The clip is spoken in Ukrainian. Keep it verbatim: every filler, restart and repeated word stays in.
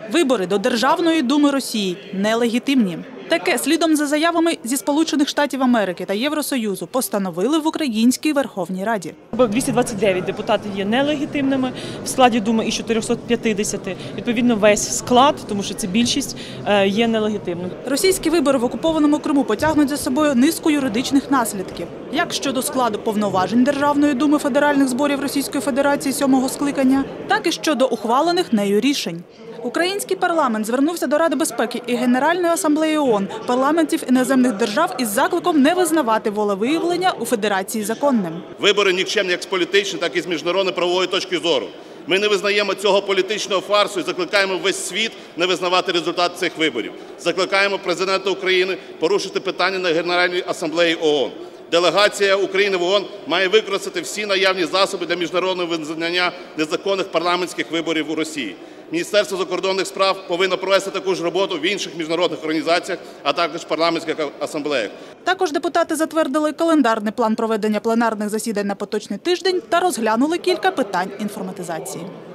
Вибори до Державної думи Росії нелегітимні. Таке, слідом за заявами зі Сполучених Штатів Америки та Євросоюзу, постановили в Українській Верховній Раді. двісті двадцять дев'ять депутатів є нелегітимними в складі Думи із чотирьохсот п'ятдесяти. Відповідно, весь склад, тому що це більшість, є нелегітимним. Російські вибори в окупованому Криму потягнуть за собою низку юридичних наслідків. Як щодо складу повноважень Державної думи федеральних зборів Російської Федерації сьомого скликання, так і щодо ухвалених нею рішень. Український парламент звернувся до Ради безпеки і Генеральної асамблеї ООН, парламентів іноземних держав із закликом не визнавати волевиявлення у Федерації законним. Вибори нікчемні як з політичної, так і з міжнародно-правової точки зору. Ми не визнаємо цього політичного фарсу і закликаємо весь світ не визнавати результат цих виборів. Закликаємо президента України порушити питання на Генеральній асамблеї ООН. Делегація України в ООН має використати всі наявні засоби для міжнародного визнання незаконних парламентських виборів у Росії. Міністерство закордонних справ повинно провести таку ж роботу в інших міжнародних організаціях, а також парламентських асамблеях. Також депутати затвердили календарний план проведення пленарних засідань на поточний тиждень та розглянули кілька питань інформатизації.